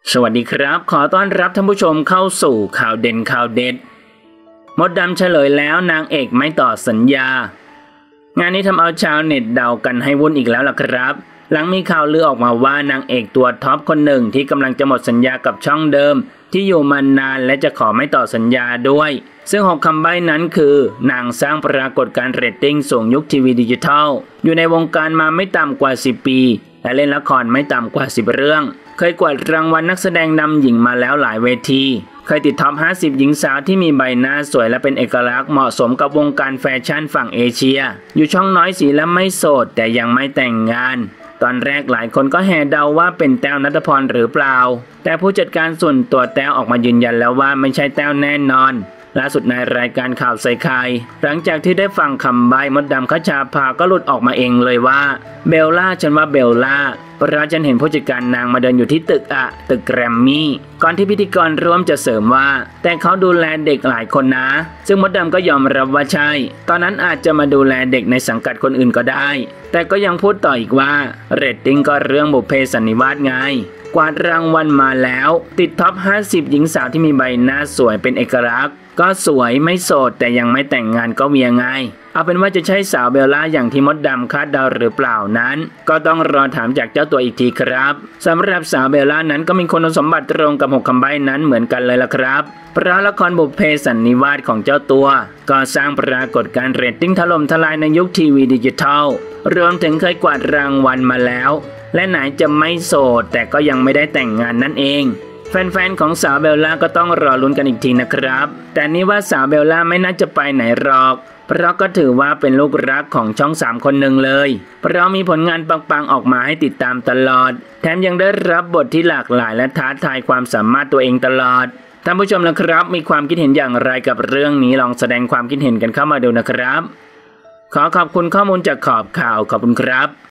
สวัสดีครับขอต้อนรับท่านผู้ชมเข้าสู่ข่าวเด่นข่าวเด็ดมดดำเฉลยแล้วนางเอกไม่ต่อสัญญางานนี้ทำเอาชาวเน็ตเดากันให้วุ่นอีกแล้วล่ะครับหลังมีข่าวลือออกมาว่านางเอกตัวท็อปคนหนึ่งที่กำลังจะหมดสัญญากับช่องเดิมที่อยู่มานานและจะขอไม่ต่อสัญญาด้วยซึ่ง6คำใบ้นั้นคือนางสร้างปรากฏการณ์เรตติ้งสูงยุคทีวีดิจิทัลอยู่ในวงการมาไม่ต่ำกว่า10ปีและเล่นละครไม่ต่ำกว่า10เรื่องเคยกวาดรางวัลนักแสดงนำหญิงมาแล้วหลายเวทีเคยติดท็อป50หญิงสาวที่มีใบหน้าสวยและเป็นเอกลักษณ์เหมาะสมกับวงการแฟชั่นฝั่งเอเชียอยู่ช่องน้อยสีและไม่โสดแต่ยังไม่แต่งงานตอนแรกหลายคนก็แห่เดาว่าเป็นแต้วณัฐพรหรือเปล่าแต่ผู้จัดการส่วนตัวแต้วออกมายืนยันแล้วว่าไม่ใช่แต้วแน่นอนล่าสุดในรายการข่าวใส่ไข่หลังจากที่ได้ฟังคำใบ้มดดำคชาภาก็หลุดออกมาเองเลยว่าเบลล่าฉันว่าเบลล่าเพราะฉันเห็นผู้จัดการนางมาเดินอยู่ที่ตึกแกรมมี่ก่อนที่พิธีกรร่วมจะเสริมว่าแต่เขาดูแลเด็กหลายคนนะซึ่งมดดำก็ยอมรับว่าใช่ตอนนั้นอาจจะมาดูแลเด็กในสังกัดคนอื่นก็ได้แต่ก็ยังพูดต่ออีกว่าเรตติ้งก็เรื่องบุพเพสันนิวาสไงกวาดรางวัลมาแล้วติดท็อป50หญิงสาวที่มีใบหน้าสวยเป็นเอกลักษณ์ก็สวยไม่โสดแต่ยังไม่แต่งงานก็เมียไงเอาเป็นว่าจะใช่สาวเบลล่าอย่างที่มดดำคาดเดาหรือเปล่านั้นก็ต้องรอถามจากเจ้าตัวอีกทีครับสำหรับสาวเบลล่านั้นก็มีคุณสมบัติตรงกับ6คำใบ้นั้นเหมือนกันเลยล่ะครับเพราะละครบุพเพสันนิวาสของเจ้าตัวก็สร้างปรากฏการณ์เรตติ้งถล่มทลายในยุคทีวีดิจิทัลรวมถึงเคยกวาดรางวัลมาแล้วและไหนจะไม่โสดแต่ก็ยังไม่ได้แต่งงานนั่นเองแฟนๆของสาวเบลล่าก็ต้องรอลุ้นกันอีกทีนะครับแต่นี่ว่าสาวเบลล่าไม่น่าจะไปไหนหรอกเพราะก็ถือว่าเป็นลูกรักของช่อง3คนหนึ่งเลยเพราะมีผลงานปังๆออกมาให้ติดตามตลอดแถมยังได้รับบทที่หลากหลายและท้าทายความสามารถตัวเองตลอดท่านผู้ชมละครับมีความคิดเห็นอย่างไรกับเรื่องนี้ลองแสดงความคิดเห็นกันเข้ามาดูนะครับขอขอบคุณข้อมูลจากขอบข่าวขอบคุณครับ